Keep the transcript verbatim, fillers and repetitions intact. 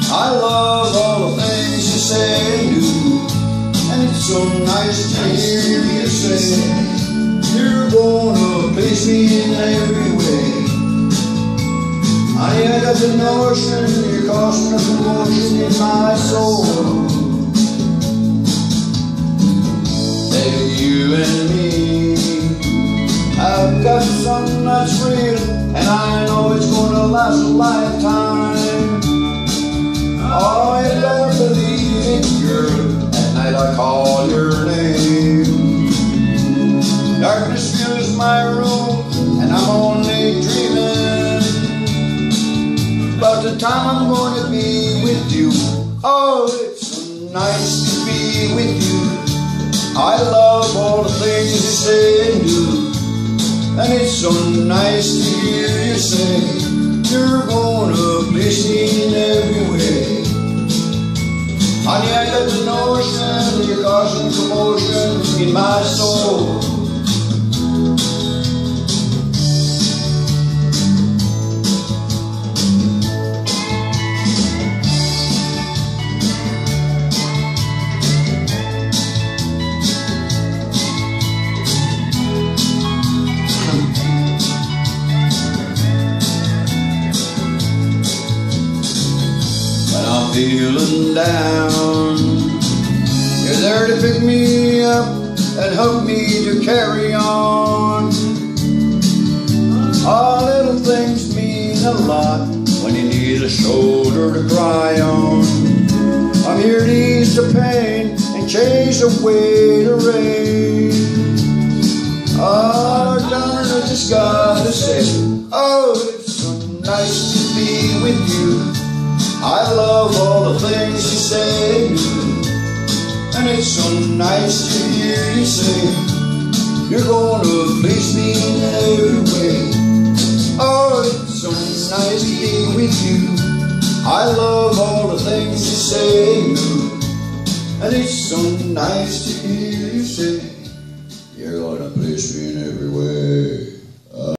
I love all the things you say and do, and it's so nice to hear you say you're gonna please me in every way. Honey, I got the notion you're causing a commotion in my soul. Baby, you and me, I've got something that's real, and I know it's gonna last a lifetime. Oh, you better believe it, girl. At night I call your name. Darkness fills my room, and I'm only dreaming about the time I'm going to be with you. Oh, it's so nice to be with you. I love all the things you say and do, and it's so nice to hear you say you're gonna please me in every way. Honey, I got the notion you're causing commotion in my soul. Feeling down, you're there to pick me up and help me to carry on. All little things mean a lot when you need a shoulder to cry on. I'm here to ease the pain and change away the rain. Oh, darling, I just gotta say, oh, it's so nice to be with you. I love all the things you say and do, and it's so nice to hear you say you're gonna please me in every way. Oh, it's so nice to be with you. I love all the things you say and do, and it's so nice to hear